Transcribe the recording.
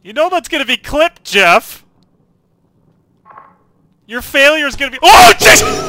You know that's gonna be clipped, Jeff! Your failure's gonna be— Oh, jeez!